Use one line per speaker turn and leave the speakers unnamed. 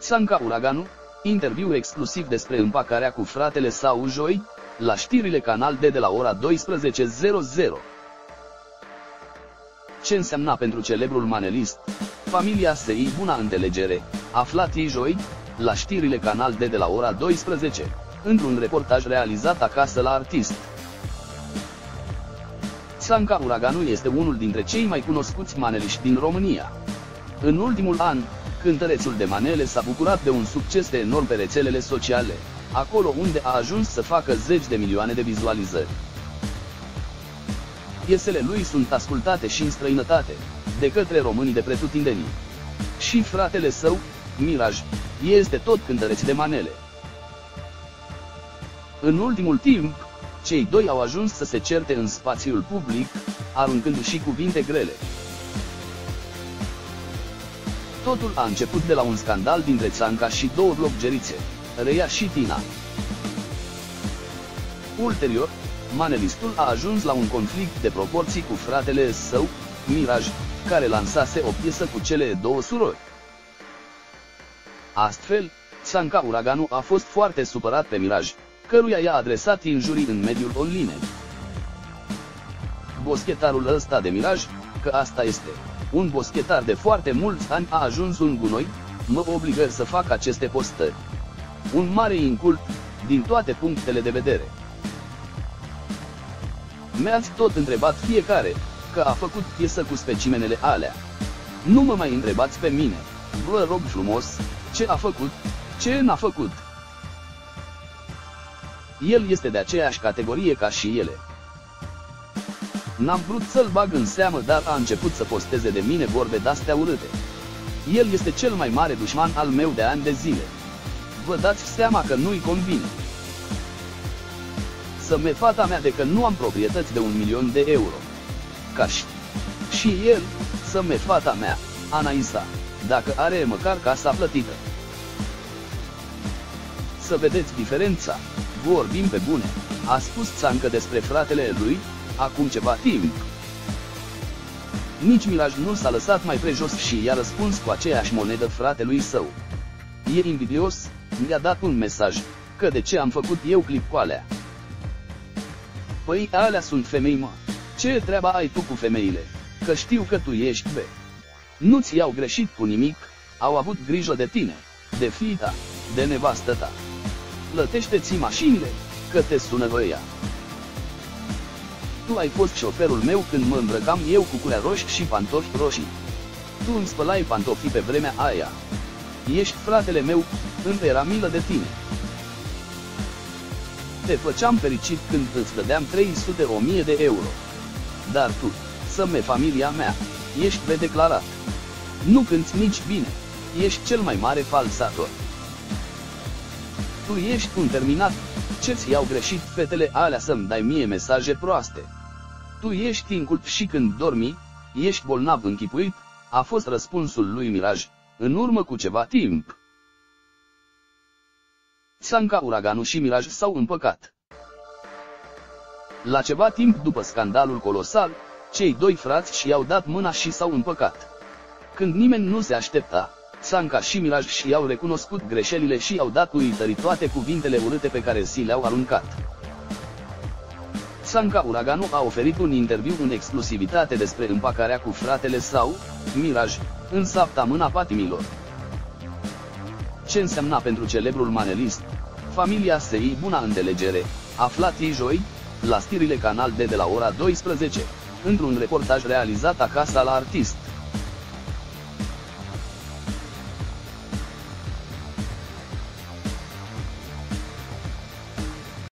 Tsanka Uraganu, interviu exclusiv despre împăcarea cu fratele său joi, la știrile Canal D de la ora 12:00. Ce însemna pentru celebrul manelist familia săi buna înțelegere, aflat joi, la știrile Canal D de la ora 12, într-un reportaj realizat acasă la artist. Tsanka Uraganu este unul dintre cei mai cunoscuți maneliști din România. În ultimul an, cântărețul de manele s-a bucurat de un succes enorm pe rețelele sociale, acolo unde a ajuns să facă zeci de milioane de vizualizări. Piesele lui sunt ascultate și în străinătate, de către românii de pretutindeni. Și fratele său, Miraj, este tot cântăreț de manele. În ultimul timp, cei doi au ajuns să se certe în spațiul public, aruncând și cuvinte grele. Totul a început de la un scandal dintre Tsanka și două bloggerițe, Reia și Tina. Ulterior, manelistul a ajuns la un conflict de proporții cu fratele său, Miraj, care lansase o piesă cu cele două surori. Astfel, Tsanka Uraganu a fost foarte supărat pe Miraj, căruia i-a adresat injurii în mediul online. Boschetarul ăsta de Miraj, că asta este, un boschetar de foarte mulți ani, a ajuns un gunoi, mă obligă să fac aceste postări. Un mare incult, din toate punctele de vedere. Mi-ați tot întrebat fiecare, că a făcut piesă cu specimenele alea. Nu mă mai întrebați pe mine, vă rog frumos, ce a făcut, ce n-a făcut. El este de aceeași categorie ca și ele. N-am vrut să-l bag în seamă, dar a început să posteze de mine vorbe de-astea urâte. El este cel mai mare dușman al meu de ani de zile. Vă dați seama că nu-i convine să-mi fata mea de că nu am proprietăți de 1.000.000 de euro. Ca și el, să-mi fata mea, Anaisa, dacă are măcar casa plătită. Să vedeți diferența, vorbim pe bune, a spus Tsanka despre fratele lui, acum ceva timp. Nici Miraj nu s-a lăsat mai prejos și i-a răspuns cu aceeași monedă fratelui său. E invidios, mi-a dat un mesaj, că de ce am făcut eu clip cu alea. Păi alea sunt femei, mă. Ce treaba ai tu cu femeile? Că știu că tu ești be. Nu-ți iau greșit cu nimic, au avut grijă de tine, de fiita, de nevastă ta. Plătește-ți mașinile, că te sună ăia. Tu ai fost șoferul meu când mă îmbrăcam eu cu curea roșii și pantofi roșii. Tu îmi spălai pantofii pe vremea aia. Ești fratele meu, îmi era milă de tine. Te făceam fericit când îți dădeam 300.000 de euro. Dar tu, să-mi familia mea, ești declarat. Nu cânti nici bine, ești cel mai mare falsator. Tu ești un terminat, ce-ți iau greșit fetele alea să-mi dai mie mesaje proaste. Tu ești inculp și când dormi, ești bolnav închipuit, a fost răspunsul lui Miraj, în urmă cu ceva timp. Tsanka Uraganu și Miraj s-au împăcat. La ceva timp după scandalul colosal, cei doi frați și-au dat mâna și s-au împăcat. Când nimeni nu se aștepta, Tsanka și Miraj și-au recunoscut greșelile și au dat uitării toate cuvintele urâte pe care si le-au aruncat. Tsanka Uraganu a oferit un interviu în exclusivitate despre împăcarea cu fratele său, Miraj, în săptămâna patimilor. Ce însemna pentru celebrul manelist familia săi buna înțelegere, aflat joi, la știrile Canal D de la ora 12, într-un reportaj realizat acasă la artist.